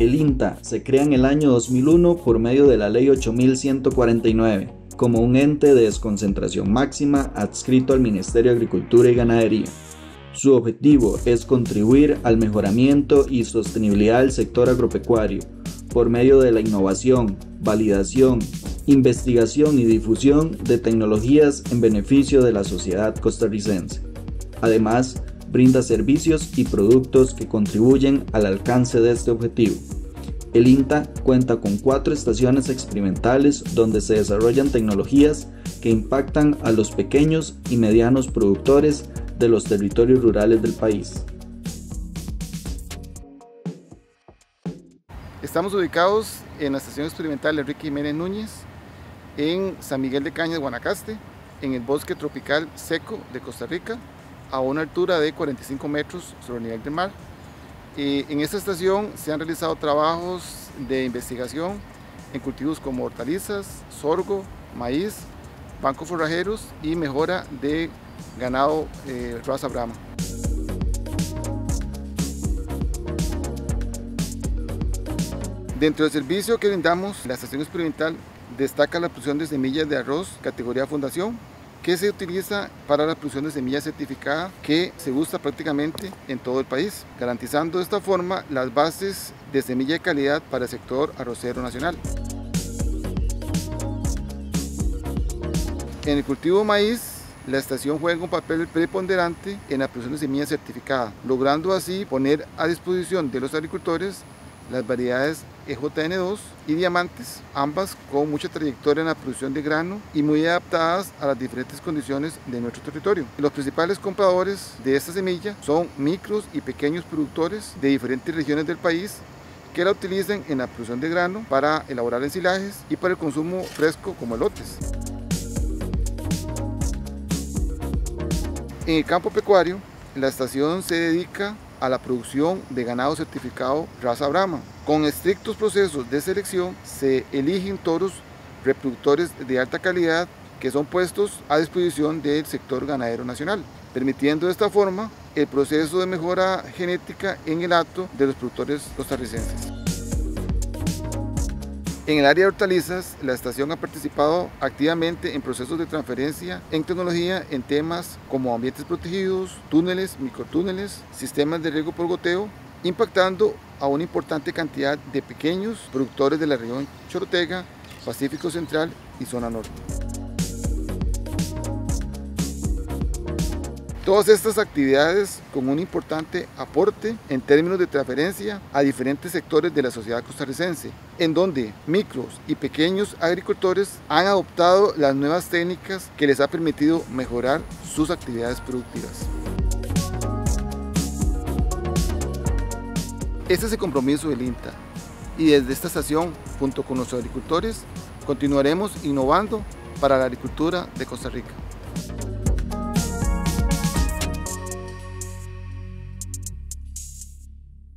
El INTA se crea en el año 2001 por medio de la Ley 8149, como un ente de desconcentración máxima adscrito al Ministerio de Agricultura y Ganadería. Su objetivo es contribuir al mejoramiento y sostenibilidad del sector agropecuario por medio de la innovación, validación, investigación y difusión de tecnologías en beneficio de la sociedad costarricense. Además, brinda servicios y productos que contribuyen al alcance de este objetivo. El INTA cuenta con 4 estaciones experimentales donde se desarrollan tecnologías que impactan a los pequeños y medianos productores de los territorios rurales del país. Estamos ubicados en la estación experimental Enrique Jiménez Núñez, en San Miguel de Cañas, Guanacaste, en el bosque tropical seco de Costa Rica, a una altura de 45 metros sobre el nivel del mar. En esta estación se han realizado trabajos de investigación en cultivos como hortalizas, sorgo, maíz, bancos forrajeros y mejora de ganado raza Brahma. Dentro del servicio que brindamos, la estación experimental destaca la producción de semillas de arroz categoría fundación, que se utiliza para la producción de semilla certificada que se usa prácticamente en todo el país, garantizando de esta forma las bases de semilla de calidad para el sector arrocero nacional. En el cultivo de maíz, la estación juega un papel preponderante en la producción de semilla certificada, logrando así poner a disposición de los agricultores las variedades EJN2 y Diamantes, ambas con mucha trayectoria en la producción de grano y muy adaptadas a las diferentes condiciones de nuestro territorio. Los principales compradores de esta semilla son micros y pequeños productores de diferentes regiones del país que la utilizan en la producción de grano para elaborar ensilajes y para el consumo fresco como elotes. En el campo pecuario, la estación se dedica a la producción de ganado certificado raza Brahma. Con estrictos procesos de selección se eligen toros reproductores de alta calidad que son puestos a disposición del sector ganadero nacional, permitiendo de esta forma el proceso de mejora genética en el hato de los productores costarricenses. En el área de hortalizas, la estación ha participado activamente en procesos de transferencia en tecnología en temas como ambientes protegidos, túneles, microtúneles, sistemas de riego por goteo, impactando a una importante cantidad de pequeños productores de la región Chorotega, Pacífico Central y Zona Norte. Todas estas actividades con un importante aporte en términos de transferencia a diferentes sectores de la sociedad costarricense, en donde micros y pequeños agricultores han adoptado las nuevas técnicas que les ha permitido mejorar sus actividades productivas. Este es el compromiso del INTA y desde esta estación, junto con los agricultores, continuaremos innovando para la agricultura de Costa Rica.